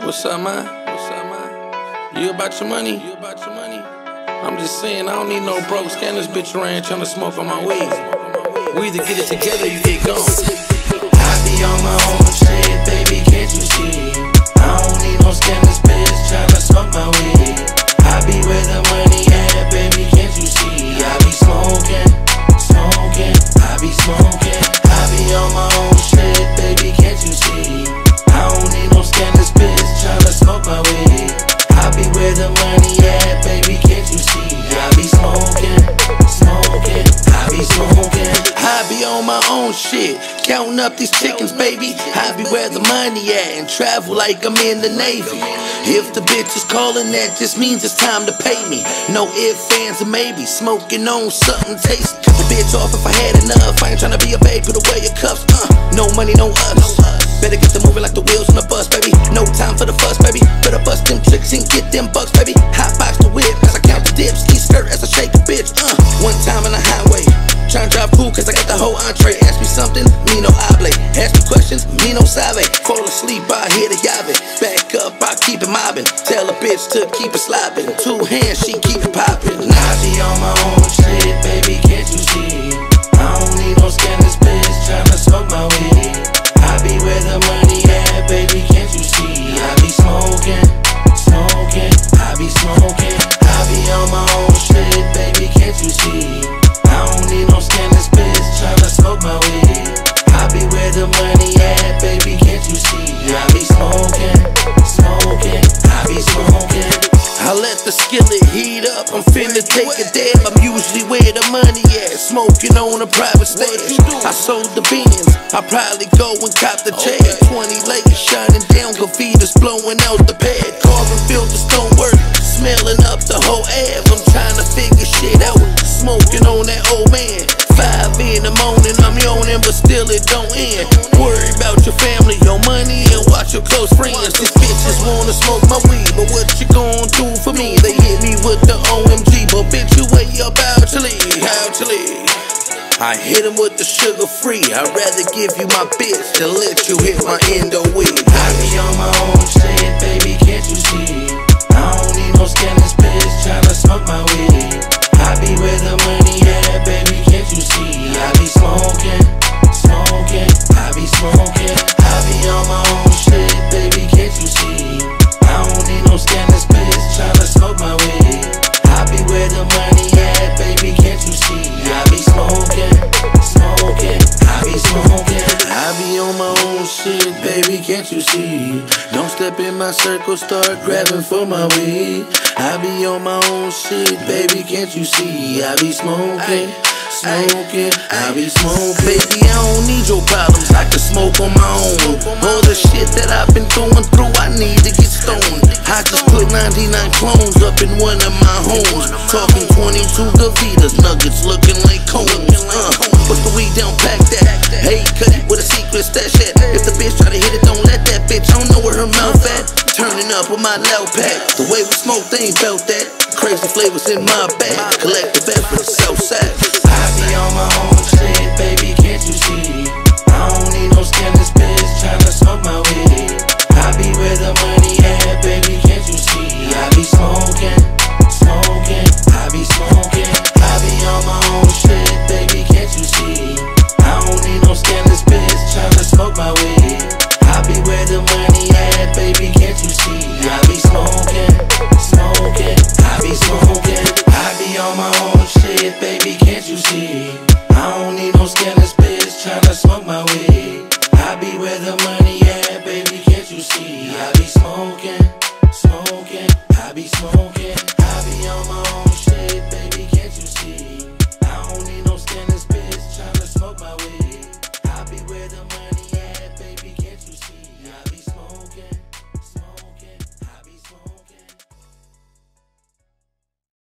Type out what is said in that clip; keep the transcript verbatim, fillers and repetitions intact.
What's up, man? What's up, man? You about your money? You about your money? I'm just saying, I don't need no broke scan this bitch around trying to smoke on my weed. We either get it together or you get gone. I be on my own shit, baby, can't you see? I don't need no scandalous bitch tryna smoke my weed. I be where the money at, baby, can't you see? I be smoking, smoking, I be smoking. I be on my own shit, baby, can't you see? I don't need no scandalous bitch tryna smoke my weed. I be where the money at, baby, can't you see? I be smoking, smoking, I be smoking. I be on my own shit, counting up these chickens, baby. I be where the money at and travel like I'm in the Navy. If the bitch is calling, that just means it's time to pay me. No ifs, ands, or maybe smoking on something tasty. Cut the bitch off if I had enough. I ain't tryna be a babe, put away your cuffs. Uh, no money, no us. Better get to moving like the wheels on the bus, baby. No time for the fuss, baby. Better bust them tricks and get them bucks, baby. Hot box the whip as I count the dips. Ski skirt as I shake a bitch. Uh, one time on the highway. Tryna drive cool cause I got the whole entree. Ask me something, me no hable. Ask me questions, me no sabe. Fall asleep, I hear the yabbe. Back up, I keep it mobbing. Tell a bitch to keep it slobbing. Two hands, she keep it popping. I be on my own shit, baby, can't you see? I don't need no scandalous bitch tryna smoke my weed. I be where the money at, baby, can't you see? I be smoking, smoking, I be smoking. I be on my own shit, baby, can't you see? I don't need no scandalous bitch tryna smoke my weed. I be where the money at, baby, can't you see? I be smoking, smoking, I be smoking. I let the skillet heat up, I'm finna take a dab. I'm usually where the money at, smoking on a private stage. I sold the beans, I probably go and cop the check. Twenty ladies shining down, Gavitas blowing out the pad. Carbon filter stonework, smelling up the whole ab. I'm trying to figure shit out, smoking on that old man. Five in the morning, I'm yawning, but still it don't end. Worry about your family, your money, and watch your close friends. These bitches wanna smoke my weed, but what you gon' do for me? They hit me with the O M G, but bitch, you way up out your league, out your league. I hit him with the sugar free. I'd rather give you my bitch than let you hit my endo weed. I be on my own shit, baby, can't you see? I don't need no scandalous bitch tryna smoke my weed. I be where the money at, baby, can't you see? I be smoking, smoking, I be smoking. I be on my own shit, baby, can't you see? I don't need no scandalous bitch tryna smoke my weed. I be where the money at, baby, can't you see? I be smoking, smoking, I be smoking. I be on my own shit, baby, can't you see? Don't step in my circle, start grabbing for my weed. I be on my own shit, baby, can't you see? I be smoking, smoking, I be smoking. Baby, I don't need your problems, I can smoke on my own. All the shit that I've been going through, I need to get stoned. I just put ninety-nine clones up in one of my homes. Talking twenty-two Gavitas, nuggets looking like cones. Uh, put the weed down, pack that. Hey, cut it with a secret stash at. If the bitch try to hit it, don't let that bitch. I don't know where her mouth at. Turning up with my loud pack. The way we smoke, they ain't felt that. Crazy flavors in my bag. Collect the best for the south side. I be on my own shit, baby, can't you see? I don't need no scandalous bitch tryna smoke my weed. I be where the money at, baby, can't you see? I be smoking, smoking, I be smoking. I be on my own shit, baby, can't you see? I don't need no scandalous bitch tryna smoke my weed. I be where the money at, baby, can't you see? I be smoking, smoking, I be smoking. I be on my own shit, baby, can't you see? I don't need no scandalous bitch tryna smoke my weed. I be where the money at, baby, can't you see? I be smoking, smoking, I be smoking. I be on my own shit, baby, can't you see?